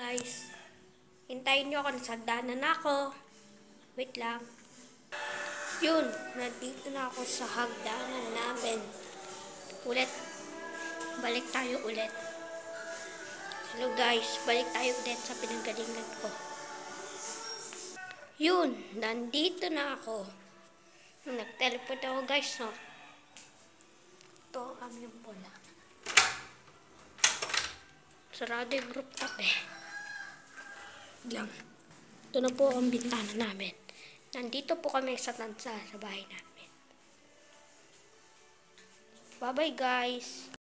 guys. Hintayin nyo ako, nasagdanan na ako. Wait lang. Yun, nandito na ako sa hagdanan namin. Ulit. Balik tayo ulit. Hello guys, balik tayo ulit sa pinanggalingan ko. Yun, nandito na ako. Nag-teleport ako guys, no? Ito ang aming bola. Sarado yung group chat eh. Lang. Ito na po ang bintana namin. Nandito po kami sa tansa sa bahay namin. Bye bye guys.